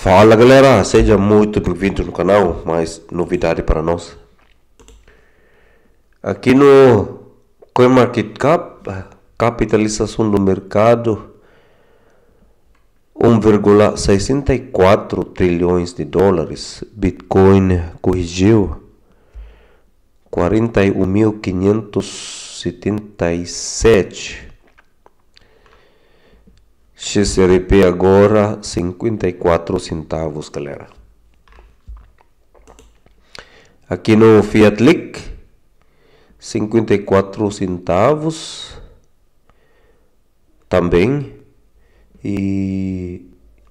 Fala galera, seja muito bem-vindo no canal, mais novidade para nós. Aqui no CoinMarketCap, capitalização do mercado 1,64 trilhões de dólares. Bitcoin corrigiu 41.577. XRP agora 54 centavos, galera. Aqui no Fiat Leak 54 centavos também, e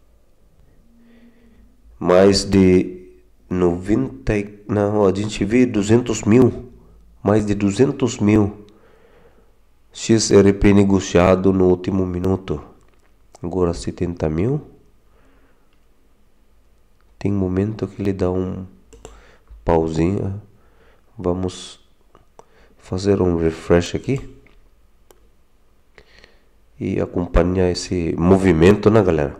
mais de 90, não, a gente vê 200 mil, mais de 200 mil XRP negociado no último minuto. Agora 70 mil. Tem momento que ele dá um pauzinho. Vamos fazer um refresh aqui e acompanhar esse movimento, né, galera?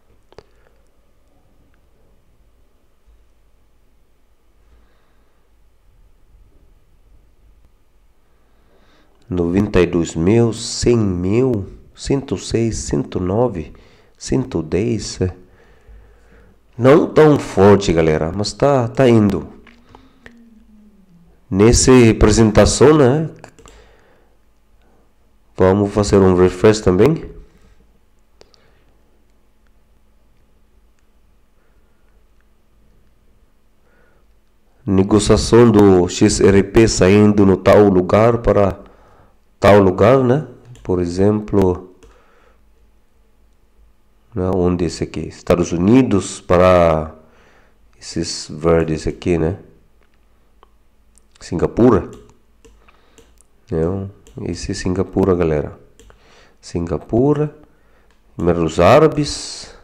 $92.000, 100.000, 106, 109, 110. Não tão forte, galera, mas tá indo. Nessa apresentação, né? Vamos fazer um refresh também. Negociação do XRP saindo no tal lugar para tal lugar, né? Por exemplo, né, onde esse aqui? Estados Unidos para esses verdes aqui, né? Singapura. Não, esse é Singapura, galera. Singapura, Emirados Árabes.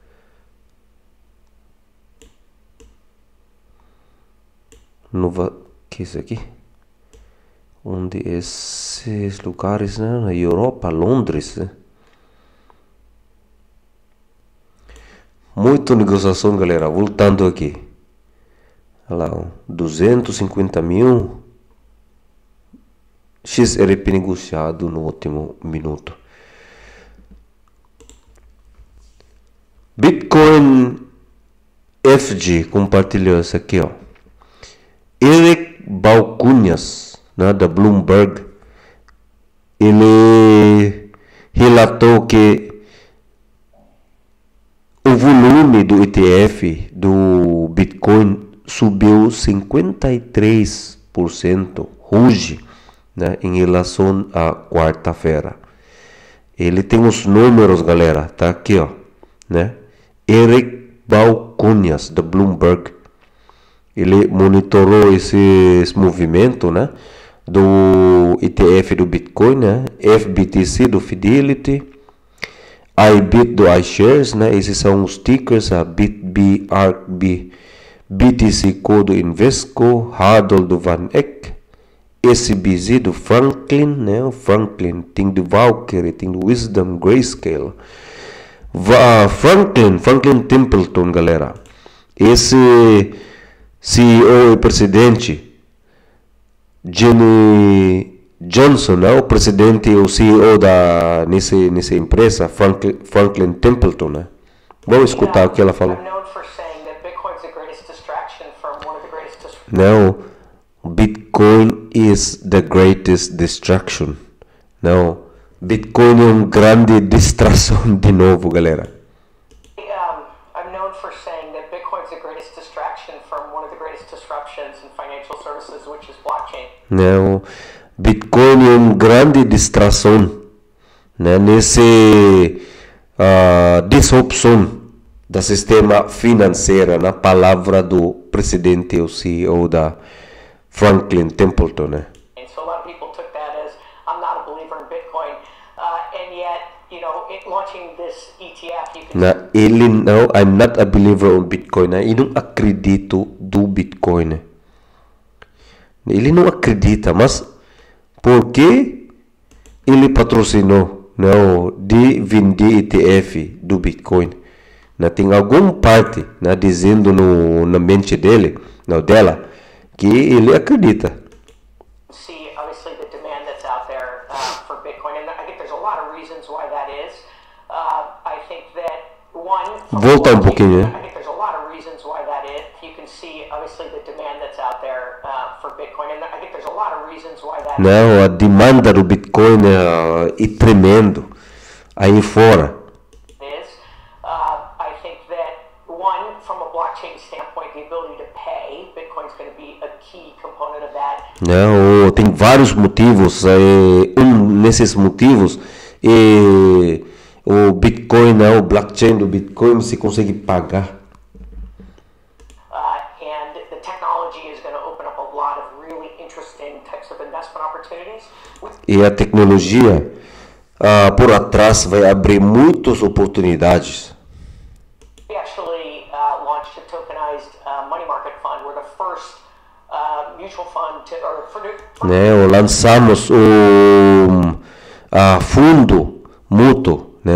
Que é isso aqui? Onde esses lugares, né? Na Europa, Londres, né? Muita negociação, galera. Voltando aqui, olha lá, 250 mil XRP negociado no último minuto. Bitcoin FG compartilhou isso aqui, ó. Eric Balcunhas, né, da Bloomberg, ele relatou que o volume do ETF do Bitcoin subiu 53% hoje, né, em relação à quarta-feira. Ele tem os números, galera, tá aqui, ó, né? Eric Balcunhas, da Bloomberg, ele monitorou esses movimentos, né, do ETF do Bitcoin, né, FBTC do Fidelity, iBit do iShares, né, esses são os tickers, a BitB, ARKB, BTC Co do Invesco, HODL do Van Eck, SBZ do Franklin, né, o Franklin, tem do Valkyrie, tem do Wisdom, Grayscale, Franklin Templeton, galera. Esse CEO e presidente Jenny Johnson, né, o presidente e o CEO nessa empresa, Franklin Templeton, né? Vamos escutar o que ela falou. Não, Bitcoin is the greatest distraction. Não, Bitcoin é grande distração de novo, galera. I'm known for saying that Bitcoin is the greatest distraction from one of the greatest disruptions in financial services, which is blockchain. Não, Bitcoin é grande distração, né, nesse disrupção do sistema financeiro, na palavra do presidente e o CEO da Franklin Templeton, né? So a lot of people took that as I'm not a believer in Bitcoin, and yet, you know, launching this ETF, you can... Ele não, I'm not a believer in Bitcoin, né? Eu não acredito do Bitcoin, né? Ele não acredita, mas por que ele patrocinou, não, de vender ETF do Bitcoin? né? Tem alguma parte, né, dizendo na mente dele, não, dela, que ele acredita. See, obviously, the demand that's out there for Bitcoin, and I think there's a lot of reasons why that is. I think that one. Volta um pouquinho, né? I think there's a lot of reasons why that is. You can see, obviously, the demand that's out there for Bitcoin, and I think there's a lot of reasons why that. Não, a demanda do Bitcoin é tremendo aí fora. I think that one, from a blockchain standpoint, the ability to pay, Bitcoin's going to be a key component of that. Não, tem vários motivos. Nesses motivos, o Bitcoin, né, o blockchain do Bitcoin, você consegue pagar. And the technology is going to open up a lot of really interesting types of investment opportunities. E a tecnologia por atrás vai abrir muitas oportunidades. We actually launched a tokenized money market fund. We're the first mutual fund né, lançamos o fundo mútuo, né,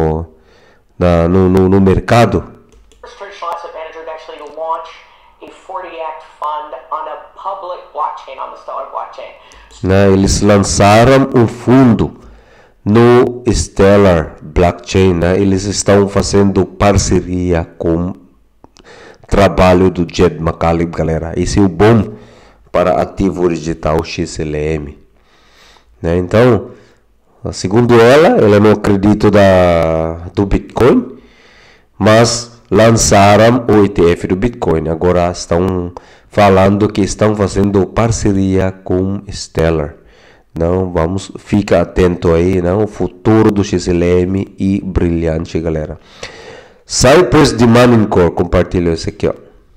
no mercado. First traditional asset manager to actually launch a 40 Act fund on a public blockchain, on the Stellar blockchain. Né, eles lançaram um fundo no Stellar blockchain, né? Eles estão fazendo parceria com o trabalho do Jed McCaleb, galera. Esse é o bom para ativo digital XLM, né? Então, segundo ela não acredita do Bitcoin, mas lançaram o ETF do Bitcoin. Agora estão falando que estão fazendo parceria com Stellar. Não, fica atento aí, não? O futuro do XLM e brilhante, galera. Cypress de Mining.core, compartilho esse aqui, ó.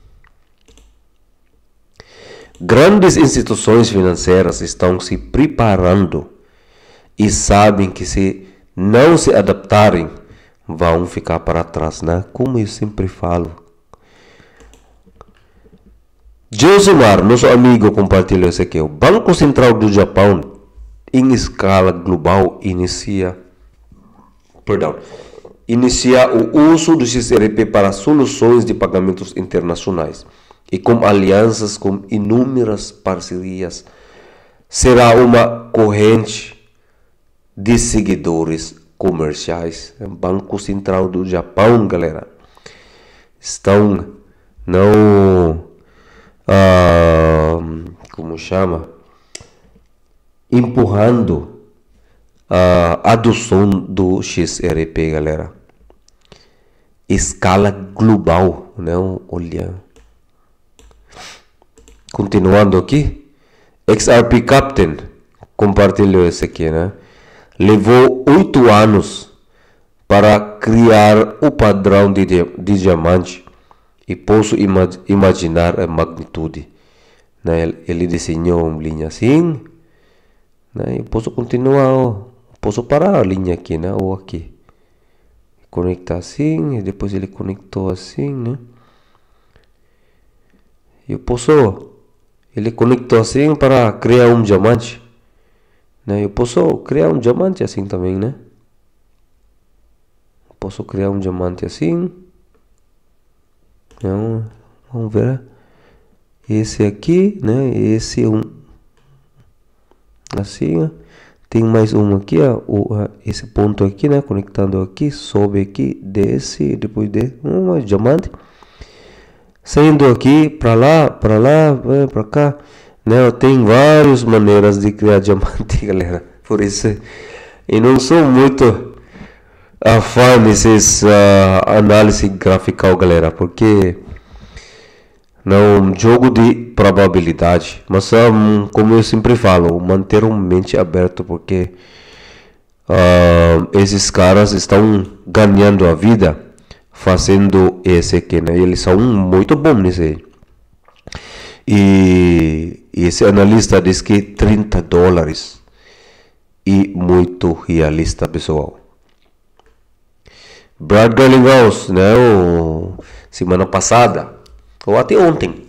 Grandes instituições financeiras estão se preparando e sabem que se não se adaptarem, vão ficar para trás, né? Como eu sempre falo. Josimar, nosso amigo, compartilhou esse aqui. O Banco Central do Japão, em escala global, inicia o uso do XRP para soluções de pagamentos internacionais e com alianças com inúmeras parcerias. Será uma corrente de seguidores comerciais. Banco Central do Japão, galera, estão empurrando a adoção do XRP, galera. Escala global, não? Olha. Continuando aqui, XRP Captain compartilhou esse aqui, né? Levou 8 anos para criar o padrão de diamante e posso imaginar a magnitude, né? Ele desenhou uma linha assim, né? Eu posso continuar, posso parar a linha aqui, né? Ou aqui, conectar assim, e depois ele conectou assim, né? Ele conectou assim para criar um diamante, né? Eu posso criar um diamante assim também, né? Posso criar um diamante assim. Então, vamos ver. Esse aqui, né? Esse é um assim, ó. Tem mais um aqui, ó. Esse ponto aqui, né? Conectando aqui, sobe aqui, desce, depois de mais diamante. Saindo aqui para lá, para cá, né? Tem várias maneiras de criar diamante, galera. Por isso, eu não sou muito fã desses análise gráfica, galera, porque não jogo de probabilidade, mas como eu sempre falo, manter uma mente aberta, porque esses caras estão ganhando a vida fazendo esse aqui, né? Eles são muito bons nesse. E esse analista diz que $30 e muito realista, pessoal. Brad Garlinghouse, né? Semana passada ou até ontem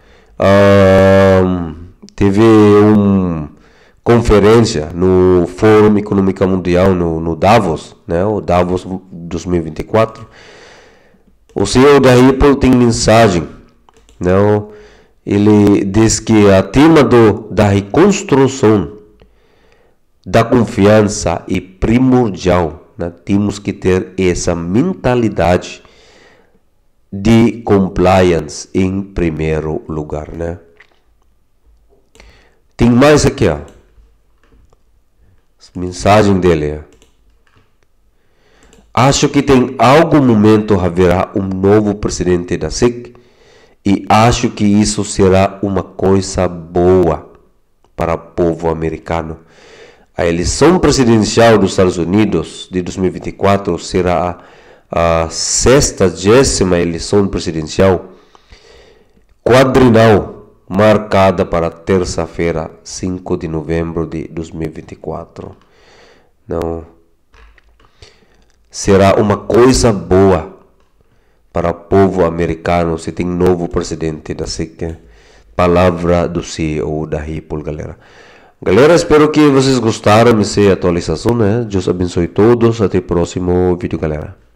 teve uma conferência no Fórum Econômico Mundial no Davos, né? O Davos 2024. O CEO da Ripple tem mensagem, não? Ele diz que a tema da reconstrução da confiança é primordial, né? Temos que ter essa mentalidade de compliance em primeiro lugar, né? Tem mais aqui, ó. Mensagem dele. Acho que tem algum momento haverá um novo presidente da SEC e acho que isso será uma coisa boa para o povo americano. A eleição presidencial dos Estados Unidos de 2024 será a 60ª eleição presidencial quadrinal, marcada para terça-feira, 5 de novembro de 2024. Não, será uma coisa boa para o povo americano se tem novo presidente da SEC. Palavra do CEO da Ripple, galera. Galera, espero que vocês gostaram dessa atualização, né? Deus abençoe todos. Até o próximo vídeo, galera.